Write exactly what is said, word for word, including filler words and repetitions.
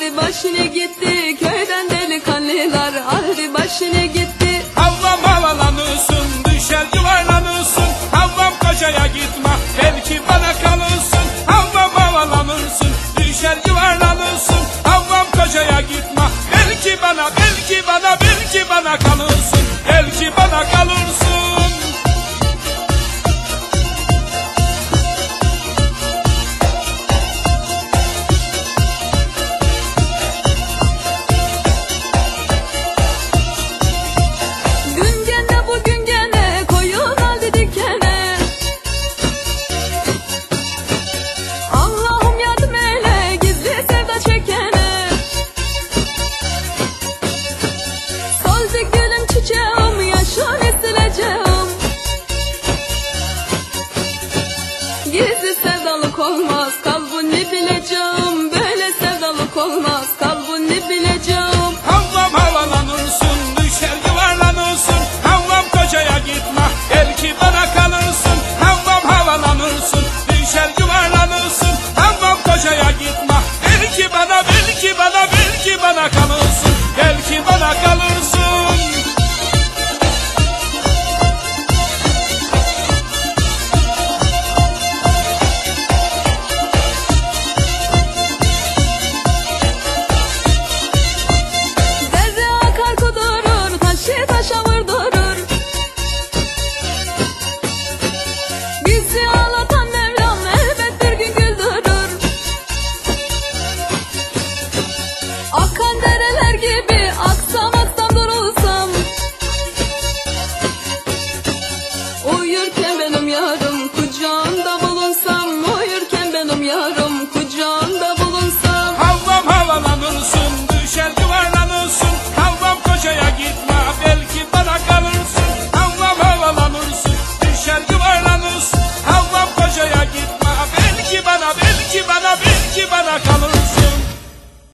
aldı başını gitti, köyden delikanlılar aldı başını gitti. Havvam havalanırsın, düşer yuvarlanırsın. Havvam kocaya gitme, belki bana kalırsın. Havvam havalanırsın, düşer yuvarlanırsın. Havvam kocaya gitme, belki bana, belki bana, belki bana kalırsın. Belki bana kalırsın. Gizli sevdalık olmaz, kalbini bileceğim. Böyle sevdalık olmaz, kalbini bileceğim. Havvam havalanırsın, düşer yuvarlanırsın. Havvam kocaya gitme, belki bana kalırsın. Havvam havalanırsın, düşer yuvarlanırsın. Havvam kocaya gitme, belki bana, belki bana, belki bana kalırsın. Belki bana kalırsın. Bizi ağlatan Mevlam elbet bir gün güldürür. Akan dereler gibi aksam aksam durulsam. Uyurken benim yarım kucağında bulunsam. Uyurken benim yarım kucağında bulunsam. Havvam havalanırsın, düşer yuvarlanırsın. Havvam kocaya gitme, belki bana kalırsın. Havvam havalanırsın, düşer yuvarlanırsın. Havvam kocaya gitme, belki bana, belki bana, belki bana kalırsın.